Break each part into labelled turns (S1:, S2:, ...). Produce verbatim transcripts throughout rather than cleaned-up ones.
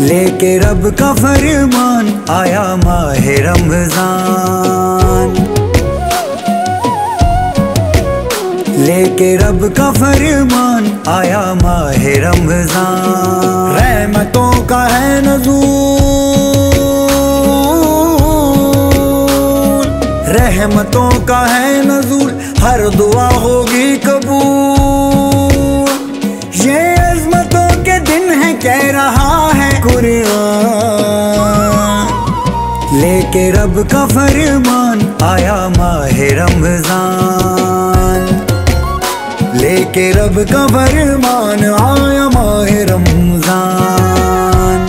S1: लेके रब का फरमान आया माह रमजान। लेके रब का फरमान आया माह रमजान। रहमतों का है नज़ूर, रहमतों का है नज़ूर, हर दुआ होगी कबूल। ये अज़मतों के दिन है कह रहा है कुरान। लेके रब का फरमान आया माह रमजान। लेके रब का फरमान आया माह रमजान।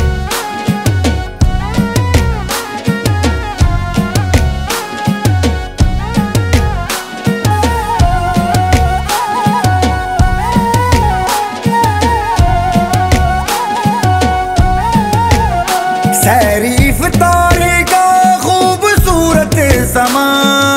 S1: सहरी इफ्तार का खूबसूरत समा,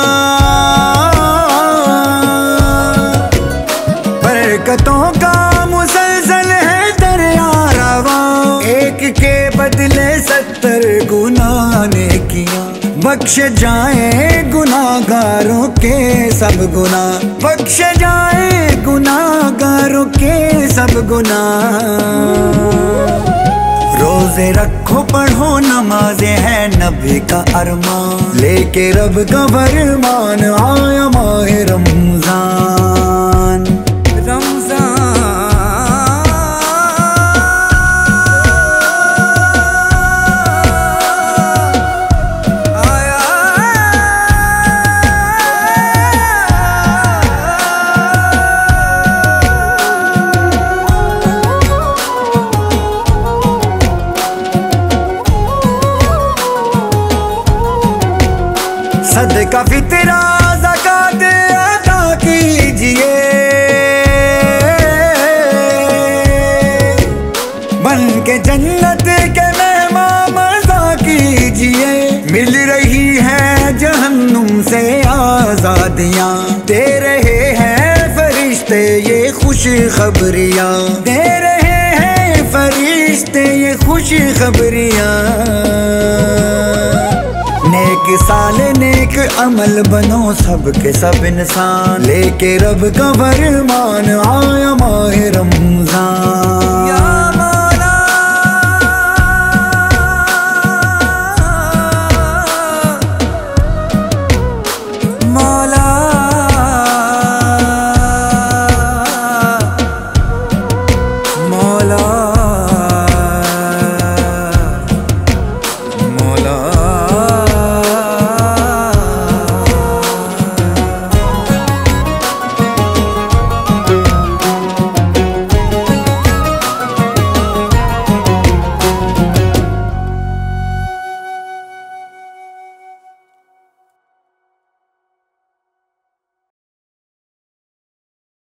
S1: बरकतों का मुसलसल है दरिया रवा। एक के बदले सत्तर गुना नेकियां, बख्श जाए गुनाहगारों के सब गुना, बख्श जाए गुनाहगारों के सब गुना। रोजे रखो पढ़ो नमाज़ें है नबी का अरमान। लेके रब का फरमान आया माह रमजान। सदका फितरा ज़कात अदा कीजिए, बन के जन्नत के मेहमान मज़ा कीजिए। मिल रही है जहन्नुम से आज़ादियाँ, दे रहे हैं फरिश्ते ये खुश खबरियाँ, दे रहे हैं फरिश्ते ये खुश खबरियाँ। नेक साले नेक अमल बनो सब के सब इंसान। लेके रब का फरमान आया माह रमजान।